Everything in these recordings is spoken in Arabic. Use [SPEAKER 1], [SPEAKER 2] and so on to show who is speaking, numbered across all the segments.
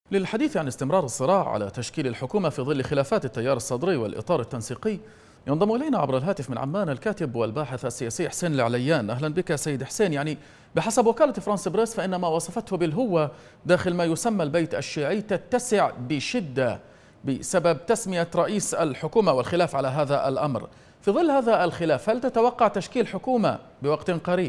[SPEAKER 1] للحديث عن استمرار الصراع على تشكيل الحكومة في ظل خلافات التيار الصدري والإطار التنسيقي، ينضم إلينا عبر الهاتف من عمان الكاتب والباحث السياسي حسين العليان. أهلا بك سيد حسين. بحسب وكالة فرانس بريس فإن ما وصفته بالهوة داخل ما يسمى البيت الشيعي تتسع بشدة بسبب تسمية رئيس الحكومة والخلاف على هذا الأمر. في ظل هذا الخلاف هل تتوقع تشكيل حكومة بوقت قريب؟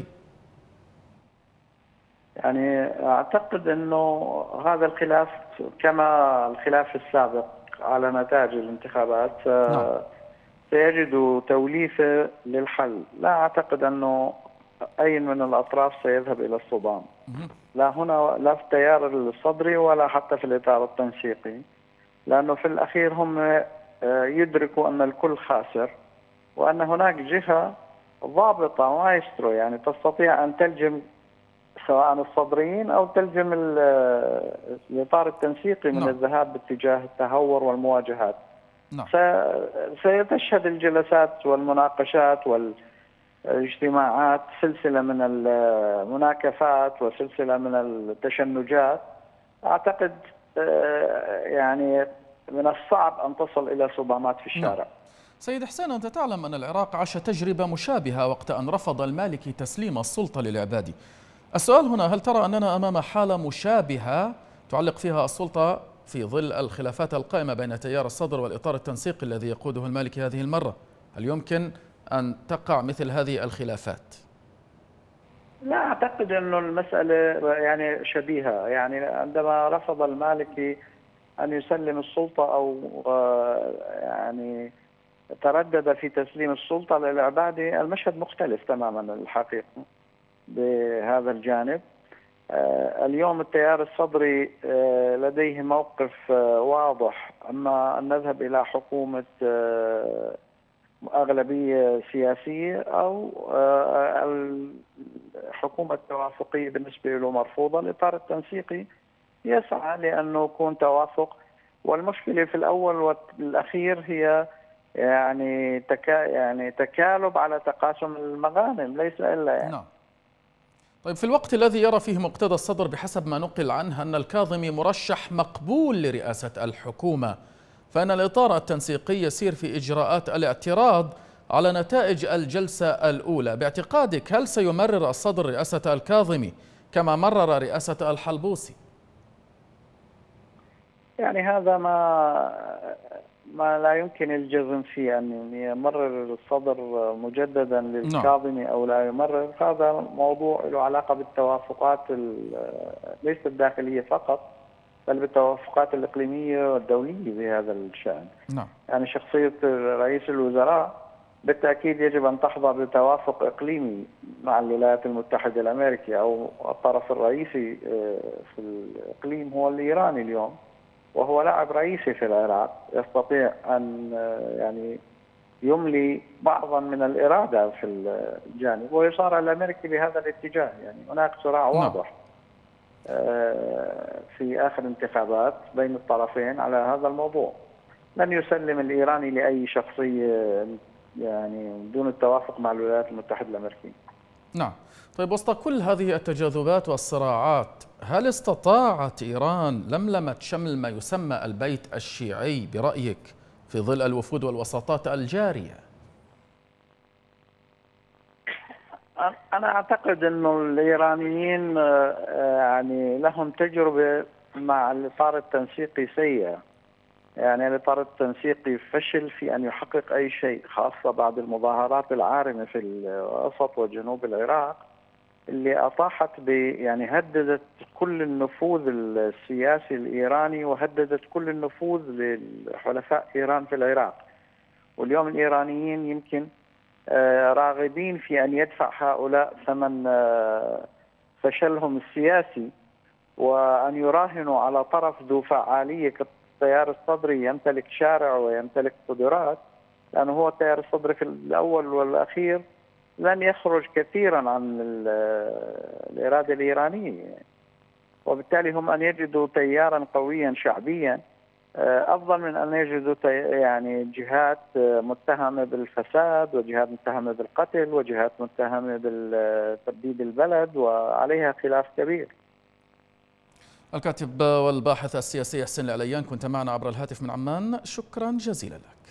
[SPEAKER 2] يعني أعتقد أنه هذا الخلاف كما الخلاف السابق على نتائج الانتخابات
[SPEAKER 1] نعم.
[SPEAKER 2] سيجد توليفة للحل. لا أعتقد أنه أي من الأطراف سيذهب إلى الصدام، لا هنا لا في التيار الصدري ولا حتى في الإطار التنسيقي، لأنه في الأخير هم يدركوا أن الكل خاسر، وأن هناك جهة ضابطة مايسترو يعني تستطيع أن تلجم سواء الصدريين أو تلزم الإطار التنسيقي من الذهاب باتجاه التهور والمواجهات. سيتشهد الجلسات والمناقشات والاجتماعات سلسلة من المناكفات وسلسلة من التشنجات. أعتقد يعني من الصعب أن تصل إلى صدامات في الشارع.
[SPEAKER 1] سيد حسين، أنت تعلم أن العراق عاش تجربة مشابهة وقت أن رفض المالكي تسليم السلطة للعبادي. السؤال هنا، هل ترى أننا أمام حالة مشابهة تعلق فيها السلطة في ظل الخلافات القائمة بين تيار الصدر والإطار التنسيقي الذي يقوده المالكي هذه المرة؟ هل يمكن أن تقع مثل هذه الخلافات؟
[SPEAKER 2] لا أعتقد أنه المسألة يعني شبيهة. يعني عندما رفض المالكي أن يسلم السلطة أو يعني تردد في تسليم السلطة للعبادي، المشهد مختلف تماما الحقيقة بهذا الجانب. اليوم التيار الصدري لديه موقف واضح، أما أن نذهب إلى حكومة أغلبية سياسية أو الحكومة التوافقية بالنسبة له مرفوضة. الإطار التنسيقي يسعى لأنه يكون توافق، والمشكلة في الأول والأخير هي يعني تكالب على تقاسم المغانم، ليس إلا يعني.
[SPEAKER 1] نعم. طيب، في الوقت الذي يرى فيه مقتدى الصدر بحسب ما نقل عنه أن الكاظمي مرشح مقبول لرئاسة الحكومة، فإن الإطار التنسيقي يسير في إجراءات الاعتراض على نتائج الجلسة الأولى. باعتقادك هل سيمرر الصدر رئاسة الكاظمي كما مرر رئاسة الحلبوسي؟
[SPEAKER 2] يعني هذا ما لا يمكن الجزم فيه، أن يمرر الصدر مجددا للكاظمي أو لا يمرر. هذا موضوع له علاقة بالتوافقات ليس الداخلية فقط، بل بالتوافقات الإقليمية والدولية بهذا الشأن. يعني شخصية رئيس الوزراء بالتأكيد يجب أن تحظى بتوافق إقليمي مع الولايات المتحدة الأمريكية، أو الطرف الرئيسي في الإقليم هو الإيراني اليوم، وهو لاعب رئيسي في العراق، يستطيع أن يعني يملي بعضا من الإرادة في الجانب، ويصارع الأمريكي بهذا الاتجاه. يعني هناك صراع واضح في آخر انتخابات بين الطرفين على هذا الموضوع. لن يسلم الإيراني لأي شخصية يعني دون التوافق مع الولايات المتحدة الأمريكية.
[SPEAKER 1] نعم. طيب، وسط كل هذه التجاذبات والصراعات، هل استطاعت إيران لملمة شمل ما يسمى البيت الشيعي برأيك في ظل الوفود والوساطات الجارية؟
[SPEAKER 2] أنا أعتقد أنه الإيرانيين يعني لهم تجربة مع الإطار التنسيقي سيئة. يعني الإطار التنسيقي فشل في أن يحقق أي شيء، خاصة بعد المظاهرات العارمة في الوسط وجنوب العراق اللي أطاحت يعني هددت كل النفوذ السياسي الإيراني وهددت كل النفوذ لحلفاء إيران في العراق. واليوم الإيرانيين يمكن راغبين في أن يدفع هؤلاء ثمن فشلهم السياسي، وأن يراهنوا على طرف ذو فعالية كالتيار الصدري يمتلك شارع ويمتلك قدرات، لأنه هو التيار الصدري في الأول والأخير لن يخرج كثيرا عن الإرادة الإيرانية، وبالتالي هم أن يجدوا تيارا قويا شعبيا أفضل من أن يجدوا يعني جهات متهمة بالفساد وجهات متهمة بالقتل وجهات متهمة بتبديد البلد وعليها خلاف كبير.
[SPEAKER 1] الكاتب والباحث السياسي حسين العليان كنت معنا عبر الهاتف من عمان، شكرا جزيلا لك.